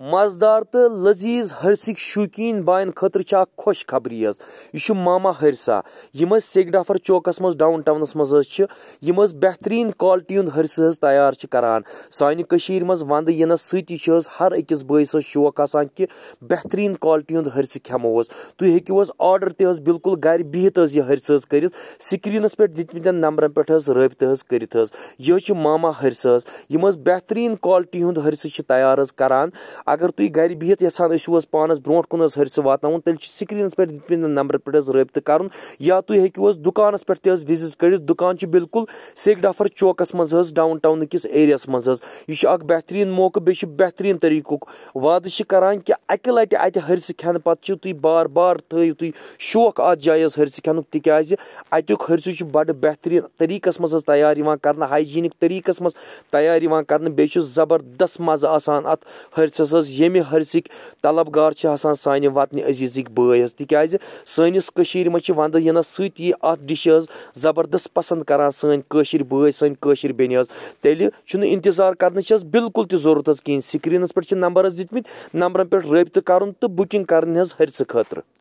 मजदार तो लजीज हरसिक शौकीन बायन खतर खुश खबरी यह मामा हरसा यम सेगडाफर चौकस मज डाउन टाउनस मज बेहतरीन क्वालिटी हुंद हरस तैयार करान सानि कशीर मज वंद यनस सती हर अकिस बयस शौक आसान कि बेहतरीन क्वालिटी हुंद हरस खेमो तुम हेक्यू ऑर्डर तज बिल्कुल गर बिहित यह हरस कर स्क्रीनस पे दितमतन नंबरन पे रबित करित यह मामा हरस यम बेहतरीन क्वालिटी हुंद हरस तैयार करान। अगर तुम गर बिहित यसान पानस ब्रोट कुन हरस वातन तेल स्क्रीनस पे दित नंबर पे रबित कर या तुम हेक्यू दुकानस पे विजिट कर दुकान बिल्कुल सेगडाफर चौकस मज डाउन टाउन किस एरियास मज यह बेहतरीन मौका बे बेहतरीन तरीकुक वाद करान कि अकि लटि अत हरस खेन पे तुम बार बार थो तुम शौक अत जाय हरस खेनुक तिकाज अत्युक हरस बड़ बेहतरीन तरीकस मज तैयार कर हाइजीनिक तरीकस मज तैयार कर बे जबरदस्त मज़ आसान अत हरसस येमि हरसिक तलबगार सानि वतन अजीजिक बय तिकाज सनिस कशीर मज वंद यनस सती अत डिश जबरदस्त पसंद करान सन कशीर बय सन कशीर बेन तेल इंतजार कर बिल्कुल त जरूरत कहीं स्क्रीनस पे नंबर दितमत नंबरन पे रबित कर तो बुकिंग कर हरस खतर।